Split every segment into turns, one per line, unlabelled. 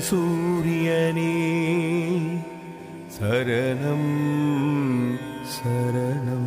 சூரியனே சரணம் சரணம்.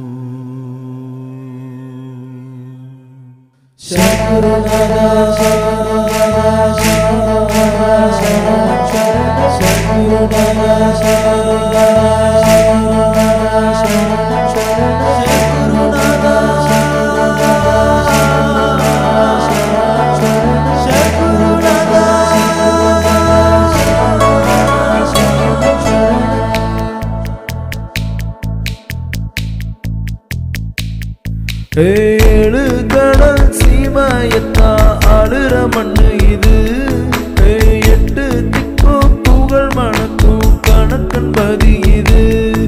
ஏழு கடல் சீமாயத்தா ஆளுற மண்ணு இது. எட்டு திக்கும் புகழ் மணக்கும் கணக்கன் பதி இது.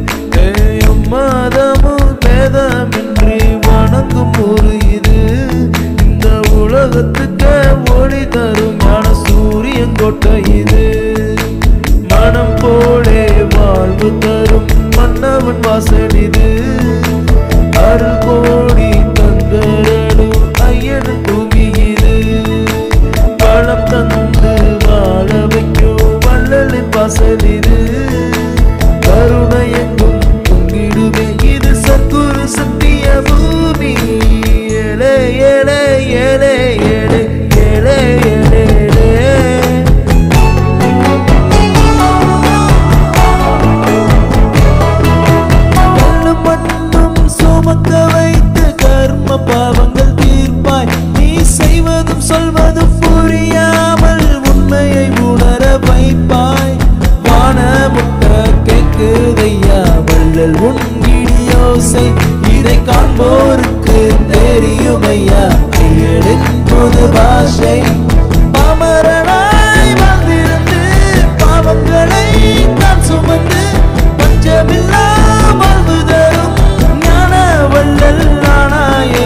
மாதமும் பேதமின்றி வணங்கும் ஒரு இது. இந்த உலகத்துக்கு ஒளி தரும் ஞான சூரியன் கோட்டை இது. மனம் போலே வாழ்வு தரும் மன்னவன் வாசல் இது. அருள் கோடி தந்தரடும் ஐயன் பூமி இது. பழம் தந்து வாழ வைக்கும் வள்ளலின் வாசல் இது. கருணை எங்கும் பொங்கிடுமே இது சத்குரு சத்திய பூமி. ஏழே ஏழே ஏழே ஏழே ஏழே ஏழே சுமக்க வைத்து கர்ம பாவங்கள் தீர்ப்பாய். நீ செய்வதும் சொல்வதும் புரியாமல் உண்மையை உணர வைப்பாய். வானமுட்ட கேக்குதையா வள்ளல் உன்கிடியோசை. இதை காண்போருக்கு தெரியுமையா ஐயனின் புது பாஷை. பாமரனாய் வாழ்ந்திருந்து பாவங்களை தான் சுமந்து பஞ்சமில்லா வாழ்வு தரும் வள்ளல் நானாயே.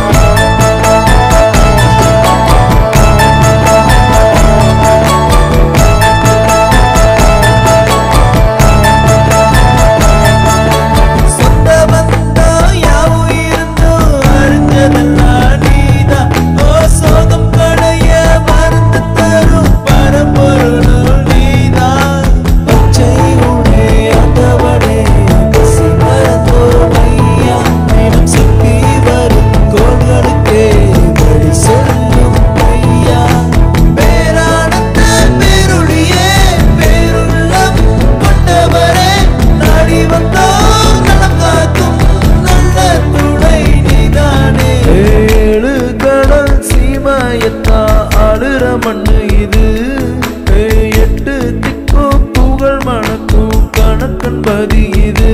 சொந்த பந்தம் யாவும் இருந்தோ அறிஞ்சதெல்லாம் நீதான். சோகம் கடைய மருந்து தரும் பரம்பொருள் நீதான். பச்சை உடே அந்தவனே சிங்கரத்தோமையா. சுத்தி வரும் கோள்களுக்கே வழி செல்லும் ஐயா. பேரானந்த பேருளியே பேருள்ளம் கொண்டவரே. நாடி வந்தோம் நலம் காக்கும் நல்ல துணை நீதானே. ஏழு கடல் சீமாயத்தா ஆளுற மண்ணு இது. எட்டு திக்கும் புகழ் மணக்கும் கணக்கன் பதி இது.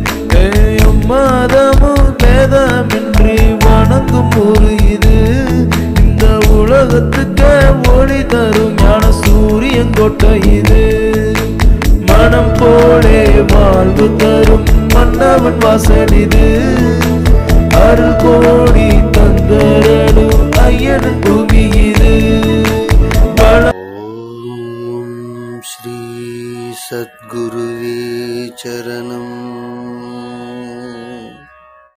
மாதமும் பேதமின்றி வணங்கும் ஒரு இது. இந்த உலகத்துக்கு ஒளி தரும் ஞான சூரியன் கோட்டை இது. மனம் போலே வாழ்வு தரும் மன்னவன் வாசல் இது. அருள் கோடி